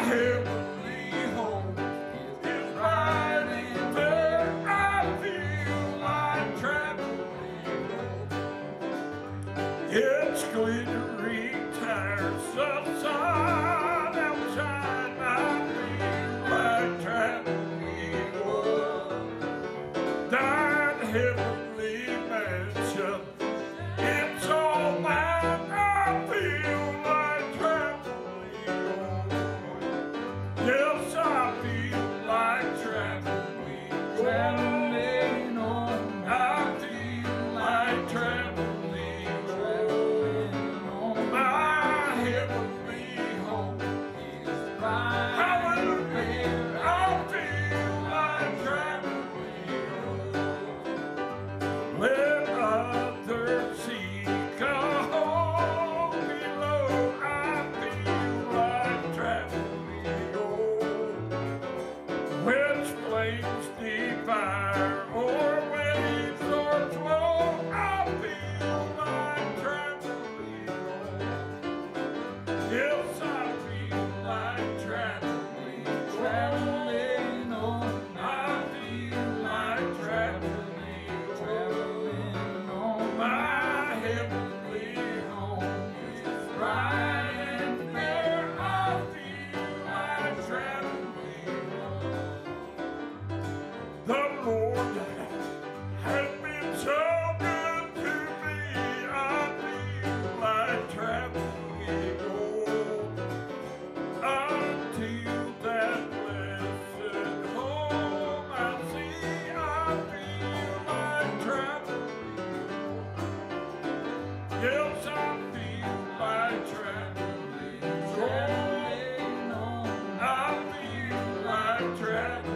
heavenly home is right in there. I feel like traveling. It's glitt'ring tires outside, outshine. I feel like traveling. That heavenly mansion, it's all mine. I feel like traveling. Yes, I feel like traveling. Traveling on. I feel like traveling. Traveling on. My heavenly home is right. Hallelujah. I feel like traveling. Let others seek a home below. I feel like traveling. Which flames devour or waves or flow, I feel like traveling. Yes, I feel like traveling. Traveling on. I feel like traveling. Traveling on. My heavenly home is right in there. I feel like traveling. The Lord has been so good to me. I feel like traveling. Until that blessed home I see, I feel like traveling. Yes, I feel like traveling. Traveling on. I feel like traveling.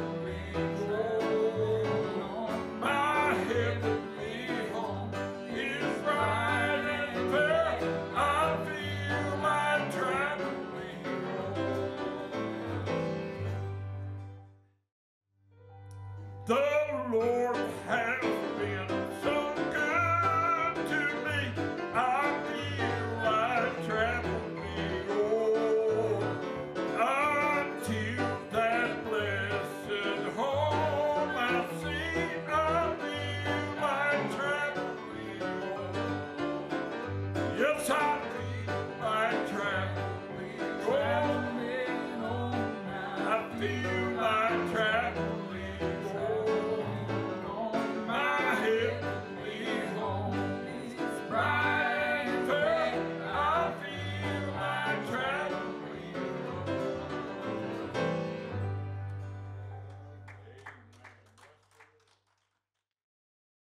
My heavenly home is right in there. I feel like traveling. The Lord